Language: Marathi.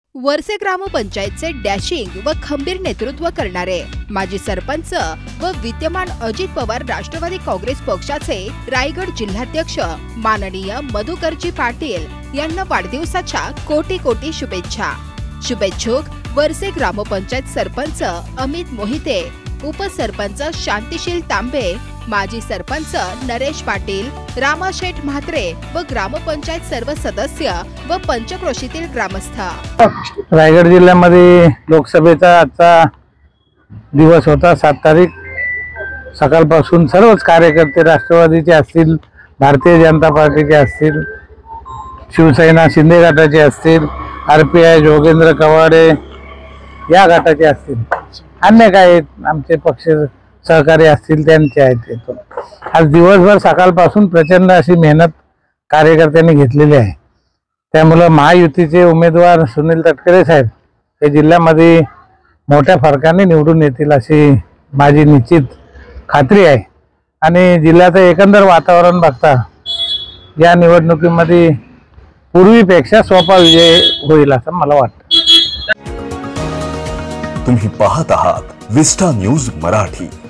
वरसे ग्रामपंचायतचे डॅशिंग व खंबीर नेतृत्व करणारे माजी सरपंच व विद्यमान अजित पवार राष्ट्रवादी काँग्रेस पक्षाचे रायगड जिल्हाध्यक्ष माननीय मधुकरजी पाटील यांना वाढदिवसाच्या कोटी कोटी शुभेच्छा। शुभेच्छुक वरसे ग्रामपंचायत सरपंच अमित मोहिते, उपसरपंच शांतिशील तांबे, माजी सरपंच नरेश पाटील, रामाशेठ म्हात्रे व ग्रामपंचायत सर्व सदस्य व पंचक्रोशीतील ग्रामस्थ। रायगड जिल्ह्यामध्ये लोकसभेचा आजचा दिवस होता। 7 तारीख सकाळपासून सर्वच कार्यकर्ते राष्ट्रवादीचे असतील, भारतीय जनता पार्टीचे असतील, शिवसेना शिंदे गटाचे असतील, RPI जोगेंद्र कवाडे या गटाचे असतील, अन्य काही आमचे पक्ष सहकारी असतील त्यांचे आहेत। आज दिवसभर सकाळपासून प्रचंड अशी मेहनत कार्यकर्त्यांनी घेतलेली आहे। त्यामुळे महायुतीचे उमेदवार सुनील तटकरे साहेब हे जिल्ह्यामध्ये मोठ्या फरकाने निवडून येतील अशी माझी निश्चित खात्री आहे। आणि जिल्ह्याचं एकंदर वातावरण बघता या निवडणुकीमध्ये पूर्वीपेक्षा सोपा विजय होईल असं मला वाटतं। तुम्ही पाहत आहात विस्टा न्यूज मराठी।